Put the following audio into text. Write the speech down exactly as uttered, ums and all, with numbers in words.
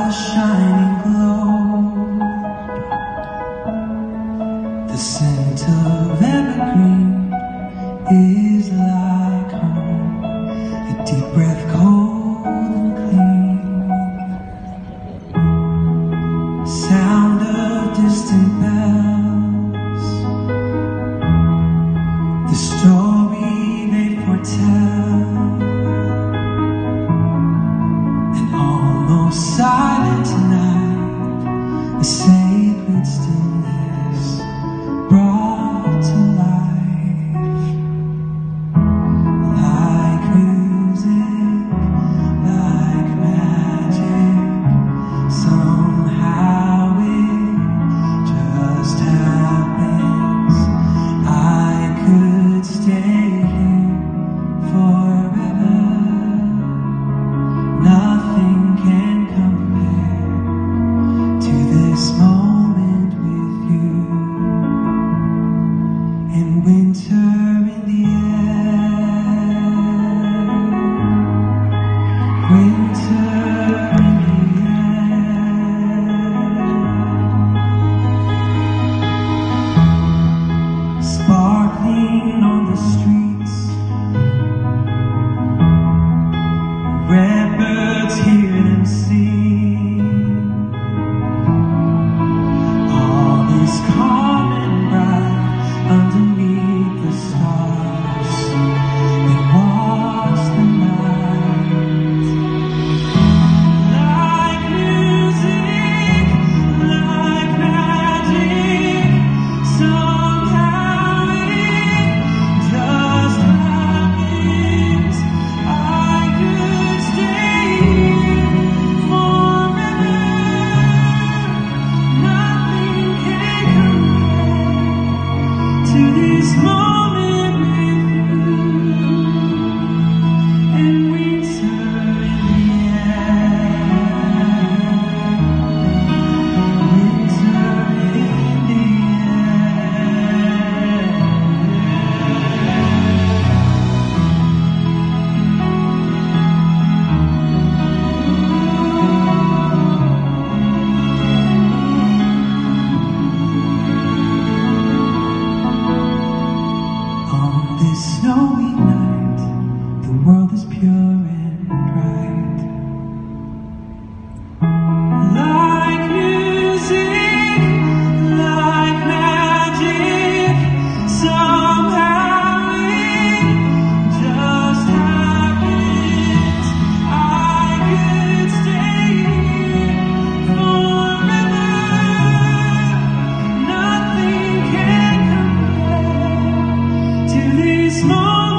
a shining glow. The scent of evergreen is like home, a deep breath cold and clean. Sound of distant bells, the story they foretell. An almost silent night, a sacred stillness brought to life. Like music, like magic, somehow it just happens. I could stay here forever. Nothing can compare to this moment with you. In winter in the air, winter in the air, sparkling on the streets, redbirds hear them sing. All is calm and bright underneath the stars. They watch the night. Like music, like magic, somehow it just happens. I could stay here forever. Nothing can compare to this moment with you. And winter in the air, winter in the On this snowy night, the world is pure and bright. Like music, like magic, somehow it just happens. I could stay here forever. Nothing can compare to this moment.